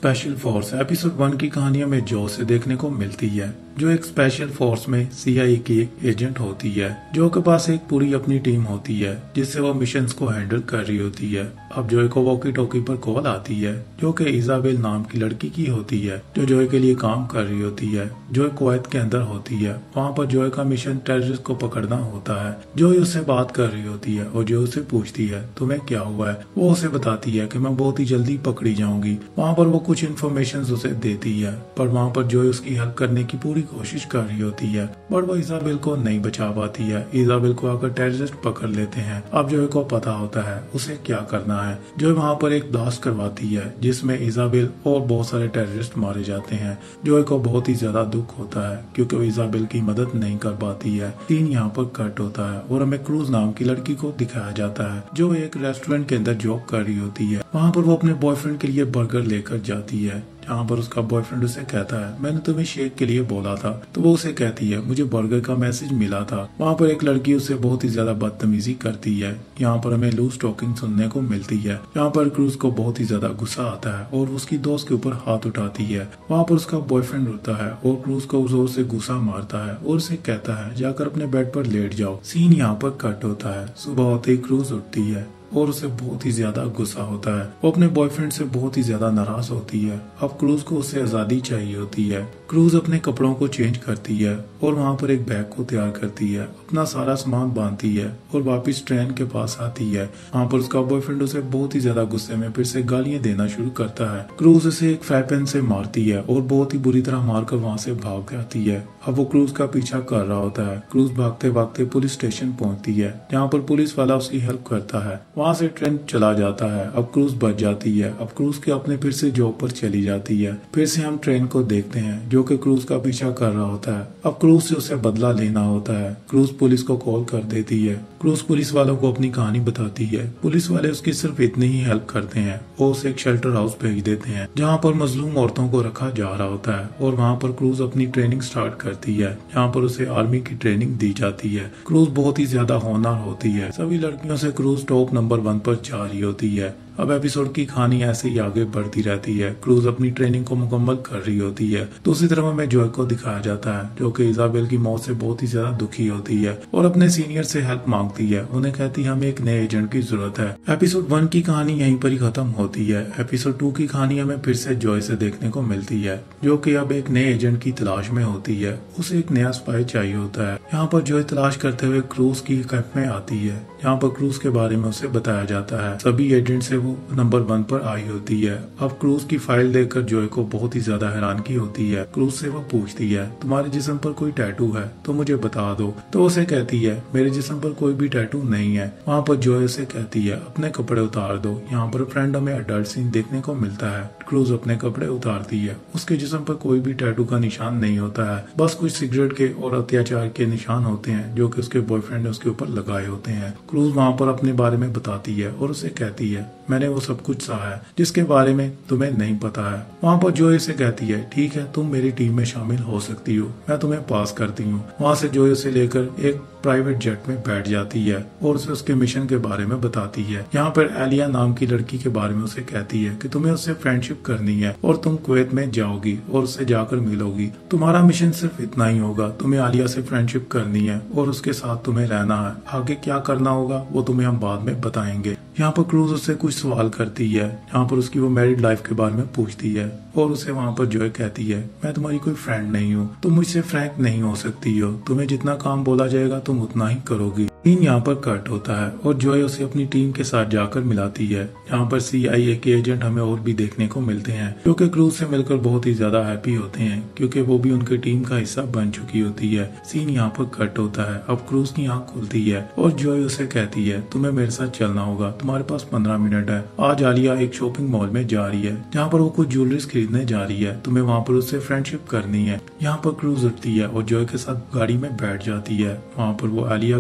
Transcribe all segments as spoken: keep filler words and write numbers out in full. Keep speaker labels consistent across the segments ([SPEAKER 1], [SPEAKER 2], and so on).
[SPEAKER 1] Special force episode one की कहानी हमें जो से देखने को मिलती है, जो एक स्पेशल फोर्स में सीआईए की एक एजेंट होती है, जो के पास एक पूरी अपनी टीम होती है जिससे वो मिशंस को हैंडल कर रही होती है। अब जोए को वॉकी टॉकी पर कॉल आती है जो कि इजाबेल नाम की लड़की की होती है, जो जोए के लिए काम कर रही होती है। जोए कुवैत के अंदर होती है। वहाँ पर जोए का मिशन टेररिस्ट को पकड़ना होता है। जोए उससे बात कर रही होती है और जो उससे पूछती है तुम्हें क्या हुआ है। वो उसे बताती है कि मैं बहुत ही जल्दी पकड़ी जाऊंगी। वहाँ पर वो कुछ इन्फॉर्मेशन उसे देती है, पर वहाँ पर जोए उसकी हेल्प करने की पूरी कोशिश कर रही होती है, पर वो इजाबेल को नहीं बचा पाती है। इजाबेल को आकर टेररिस्ट पकड़ लेते हैं। अब जोए को पता होता है उसे क्या करना है। जो वहाँ पर एक ब्लास्ट करवाती है जिसमें इजाबेल और बहुत सारे टेररिस्ट मारे जाते हैं। जोए को बहुत ही ज्यादा दुख होता है क्योंकि वो इजाबेल की मदद नहीं कर पाती है। सीन यहाँ पर कट होता है और हमें क्रूज नाम की लड़की को दिखाया जाता है जो एक रेस्टोरेंट के अंदर जॉब कर रही होती है। वहाँ पर वो अपने बॉयफ्रेंड के लिए बर्गर लेकर जाती है, जहाँ पर उसका बॉयफ्रेंड उसे कहता है मैंने तुम्हें शेक के लिए बोला था, तो वो उसे कहती है मुझे बर्गर का मैसेज मिला था। वहाँ पर एक लड़की उसे बहुत ही ज्यादा बदतमीजी करती है। यहाँ पर हमें लूज टॉकिंग सुनने को मिलती है। यहाँ पर क्रूज को बहुत ही ज्यादा गुस्सा आता है और उसकी दोस्त के ऊपर हाथ उठाती है। वहाँ पर उसका बॉयफ्रेंड उठता है और क्रूज को जोर से गुस्सा मारता है और उसे कहता है जाकर अपने बेड पर लेट जाओ। सीन यहाँ पर कट होता है। सुबह होते ही क्रूज उठती है और उसे बहुत ही ज्यादा गुस्सा होता है। वो अपने बॉयफ्रेंड से बहुत ही ज्यादा नाराज होती है। अब क्रूज को उसे आजादी चाहिए होती है। क्रूज अपने कपड़ों को चेंज करती है और वहाँ पर एक बैग को तैयार करती है, अपना सारा सामान बांधती है और वापस ट्रेन के पास आती है। वहाँ पर उसका बॉयफ्रेंड उसे बहुत ही ज्यादा गुस्से में फिर से गालियां देना शुरू करता है। क्रूज उसे एक फैपेन से मारती है और बहुत ही बुरी तरह मारकर वहाँ से भाग जाती है। अब वो क्रूज का पीछा कर रहा होता है। क्रूज भागते भागते पुलिस स्टेशन पहुँचती है जहाँ पर पुलिस वाला उसकी हेल्प करता है। वहाँ से ट्रेन चला जाता है। अब क्रूज बच जाती है। अब क्रूज के अपने फिर से जॉब पर चली जाती है। फिर से हम ट्रेन को देखते हैं जो कि क्रूज का पीछा कर रहा होता है। अब क्रूज से उसे बदला लेना होता है। क्रूज पुलिस को कॉल कर देती है। क्रूज पुलिस वालों को अपनी कहानी बताती है। पुलिस वाले उसकी सिर्फ इतनी ही हेल्प करते हैं। वो उसे एक शेल्टर हाउस भेज देते हैं जहाँ पर मजलूम औरतों को रखा जा रहा होता है और वहाँ पर क्रूज अपनी ट्रेनिंग स्टार्ट करती है जहाँ पर उसे आर्मी की ट्रेनिंग दी जाती है। क्रूज बहुत ही ज्यादा होनहार होती है। सभी लड़कियों से क्रूज टॉप नंबर वन पर जा रही होती है। अब एपिसोड की कहानी ऐसे ही आगे बढ़ती रहती है। क्रूज अपनी ट्रेनिंग को मुकम्मल कर रही होती है। दूसरी तरफ हमें जोए को दिखाया जाता है जो कि इजाबेल की मौत से बहुत ही ज्यादा दुखी होती है और अपने सीनियर से हेल्प मांगती है। उन्हें कहती है हमें एक नए एजेंट की जरूरत है। एपिसोड वन की कहानी यहीं पर ही खत्म होती है। एपिसोड टू की कहानी हमें फिर से जोए से देखने को मिलती है जो कि अब एक नए एजेंट की तलाश में होती है। उसे एक नया स्पाई चाहिए होता है। यहाँ पर जोए तलाश करते हुए क्रूज की कैंप में आती है जहाँ पर क्रूज के बारे में उसे बताया जाता है। सभी एजेंट से वो नंबर वन पर आई होती है। अब क्रूज की फाइल देखकर जोए को बहुत ही ज्यादा हैरानगी होती है। क्रूज से वो पूछती है तुम्हारे जिस्म पर कोई टैटू है तो मुझे बता दो, तो उसे कहती है मेरे जिस्म पर कोई भी टैटू नहीं है। वहाँ पर जोए से कहती है अपने कपड़े उतार दो। यहाँ पर फ्रेंड हमें अडल्ट सीन देखने को मिलता है। क्रूज अपने कपड़े उतारती है। उसके जिस्म पर कोई भी टैटू का निशान नहीं होता है, बस कुछ सिगरेट के और अत्याचार के निशान होते हैं जो कि उसके बॉयफ्रेंड ने उसके ऊपर लगाए होते हैं। क्रूज वहाँ पर अपने बारे में बताती है और उसे कहती है मैंने वो सब कुछ सहा है जिसके बारे में तुम्हें नहीं पता है। वहाँ पर जोए से कहती है ठीक है तुम मेरी टीम में शामिल हो सकती हो, मैं तुम्हें पास करती हूँ। वहाँ से जोए से लेकर एक प्राइवेट जेट में बैठ जाती है और उसे उसके मिशन के बारे में बताती है। यहाँ पर एलिया नाम की लड़की के बारे में उसे कहती है कि तुम्हें उससे फ्रेंडशिप करनी है और तुम कुवैत में जाओगी और उससे जाकर मिलोगी। तुम्हारा मिशन सिर्फ इतना ही होगा, तुम्हें आलिया से फ्रेंडशिप करनी है और उसके साथ तुम्हें रहना है। आगे क्या करना होगा वो तुम्हें हम बाद में बताएंगे। यहाँ पर क्रूज उससे कुछ सवाल करती है यहाँ पर उसकी वो मैरिड लाइफ के बारे में पूछती है और उसे वहाँ पर जोए कहती है मैं तुम्हारी कोई फ्रेंड नहीं हूँ, तुम मुझसे फ्रैंक नहीं हो सकती हो, तुम्हें जितना काम बोला जाएगा तुम उतना ही करोगी। सीन यहाँ पर कट होता है और जोए उसे अपनी टीम के साथ जाकर मिलाती है। यहाँ पर सीआईए के एजेंट हमें और भी देखने को मिलते हैं जो कि क्रूज से मिलकर बहुत ही ज्यादा हैप्पी होते हैं क्योंकि वो भी उनकी टीम का हिस्सा बन चुकी होती है। सीन यहाँ पर कट होता है। अब क्रूज की आंख खुलती है और जोए उसे कहती है तुम्हें मेरे साथ चलना होगा, तुम्हारे पास पंद्रह मिनट है। आज आलिया एक शॉपिंग मॉल में जा रही है जहाँ पर वो कुछ ज्वेलरीज खरीदने जा रही है, तुम्हें वहाँ पर उससे फ्रेंडशिप करनी है। यहाँ पर क्रूज उठती है और जोए के साथ गाड़ी में बैठ जाती है। वहाँ पर वो आलिया के साथ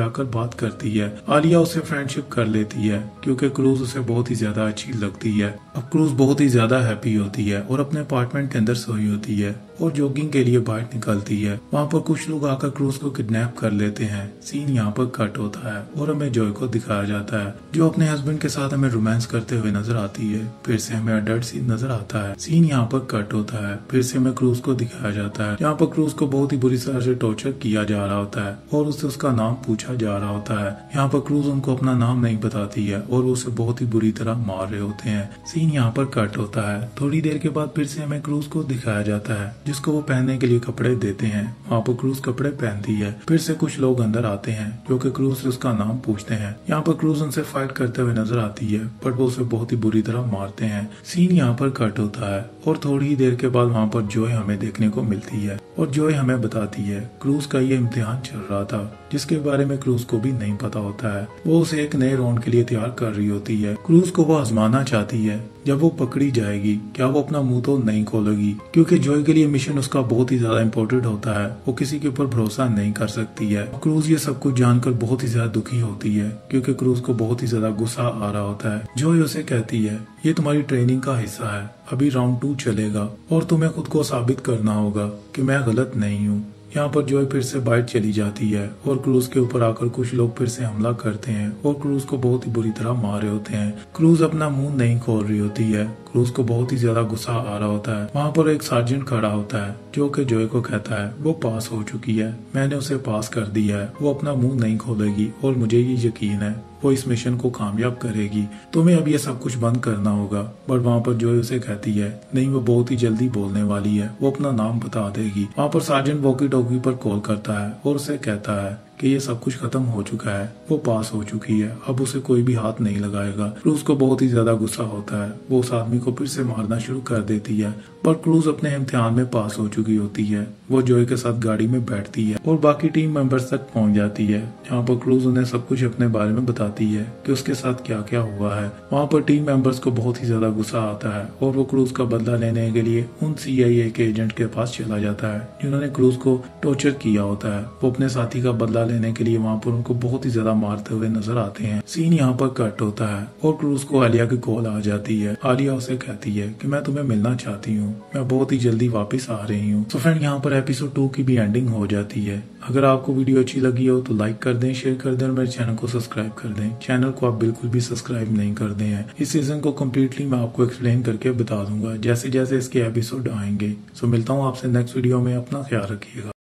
[SPEAKER 1] आकर बात करती है। आलिया उससे फ्रेंडशिप कर लेती है क्योंकि क्रूज उसे बहुत ही ज्यादा अच्छी लगती है। अब क्रूज बहुत ही ज्यादा हैप्पी होती है और अपने अपार्टमेंट के अंदर सोई होती है और जॉगिंग के लिए बाहर निकलती है। वहाँ पर कुछ लोग आकर क्रूज को किडनैप कर लेते हैं। सीन यहाँ पर कट होता है और हमें जॉय को दिखाया जाता है जो अपने हस्बैंड के साथ हमें रोमांस करते हुए नजर आती है। फिर से हमें अडल्ट सीन नजर आता है। सीन यहाँ पर कट होता है। फिर से हमें क्रूज को दिखाया जाता है जहाँ पर क्रूज को बहुत ही बुरी तरह से टॉर्चर किया जा रहा होता है और उससे उसका नाम पूछा जा रहा होता है। यहाँ पर क्रूज उनको अपना नाम नहीं बताती है और वो उसे बहुत ही बुरी तरह मार रहे होते हैं। सीन यहाँ पर कट होता है। थोड़ी देर के बाद फिर से हमें क्रूज को दिखाया जाता है जिसको वो पहनने के लिए कपड़े देते हैं। वहाँ पर क्रूज कपड़े पहनती है। फिर से कुछ लोग अंदर आते हैं जो कि क्रूज से उसका नाम पूछते हैं। यहाँ पर क्रूज उनसे फाइट करते हुए नजर आती है बट वो उसे बहुत ही बुरी तरह मारते हैं। सीन यहाँ पर कट होता है और थोड़ी ही देर के बाद वहाँ पर जॉय हमें देखने को मिलती है और जॉय हमें बताती है क्रूज का ये इम्तिहान चल रहा था जिसके बारे में क्रूज को भी नहीं पता होता है। वो उसे एक नए राउंड के लिए तैयार कर रही होती है। क्रूज को वो आजमाना चाहती है जब वो पकड़ी जाएगी क्या वो अपना मुंह तो नहीं खोलेगी क्योंकि जॉय के लिए मिशन उसका बहुत ही ज्यादा इम्पोर्टेंट होता है। वो किसी के ऊपर भरोसा नहीं कर सकती है। क्रूज ये सब कुछ जानकर बहुत ही ज्यादा दुखी होती है क्योंकि क्रूज को बहुत ही ज्यादा गुस्सा आ रहा होता है। जॉय उसे कहती है ये तुम्हारी ट्रेनिंग का हिस्सा है, अभी राउंड टू चलेगा और तुम्हें खुद को साबित करना होगा कि मैं गलत नहीं हूँ। यहाँ पर जॉय फिर से बाइट चली जाती है और क्रूज के ऊपर आकर कुछ लोग फिर से हमला करते हैं और क्रूज को बहुत ही बुरी तरह मार रहे होते हैं। क्रूज अपना मुंह नहीं खोल रही होती है। क्रूज को बहुत ही ज्यादा गुस्सा आ रहा होता है। वहाँ पर एक सार्जेंट खड़ा होता है जो कि जॉय को कहता है वो पास हो चुकी है, मैंने उसे पास कर दिया है, वो अपना मुंह नहीं खोलेगी और मुझे ये यकीन है वो इस मिशन को कामयाब करेगी। तुम्हें अब ये सब कुछ बंद करना होगा। बट वहाँ पर जॉय उसे कहती है नहीं वो बहुत ही जल्दी बोलने वाली है, वो अपना नाम बता देगी। वहाँ पर सार्जेंट वॉकी टॉकी पर कॉल करता है और उसे कहता है कि ये सब कुछ खत्म हो चुका है, वो पास हो चुकी है, अब उसे कोई भी हाथ नहीं लगाएगा। क्रूज को बहुत ही ज्यादा गुस्सा होता है। वो उस आदमी को फिर से मारना शुरू कर देती है पर क्रूज अपने इम्तिहान में पास हो चुकी होती है। वो जॉय के साथ गाड़ी में बैठती है और बाकी टीम मेंबर्स तक पहुंच जाती है जहाँ पर क्रूज उन्हें सब कुछ अपने बारे में बताती है कि उसके साथ क्या क्या हुआ है। वहाँ पर टीम मेंबर्स को बहुत ही ज्यादा गुस्सा आता है और वो क्रूज का बदला लेने के लिए उन सी आई ए के एजेंट के पास चला जाता है जिन्होंने क्रूज को टॉर्चर किया होता है। वो अपने साथी का बदला लेने के लिए वहाँ पर उनको बहुत ही ज्यादा मारते हुए नजर आते हैं। सीन यहाँ पर कट होता है और क्रूज को आलिया की कॉल आ जाती है। आलिया उसे कहती है कि मैं तुम्हें मिलना चाहती हूँ, मैं बहुत ही जल्दी वापस आ रही हूँ। तो फ्रेंड यहाँ पर एपिसोड टू की भी एंडिंग हो जाती है। अगर आपको वीडियो अच्छी लगी हो तो लाइक कर दें, शेयर कर दें और मेरे चैनल को सब्सक्राइब कर दें। चैनल को आप बिल्कुल भी सब्सक्राइब नहीं कर दें हैं। इस सीजन को कम्प्लीटली मैं आपको एक्सप्लेन करके बता दूंगा जैसे जैसे इसके एपिसोड आएंगे। सो मिलता हूँ आपसे नेक्स्ट वीडियो में। अपना ख्याल रखिएगा।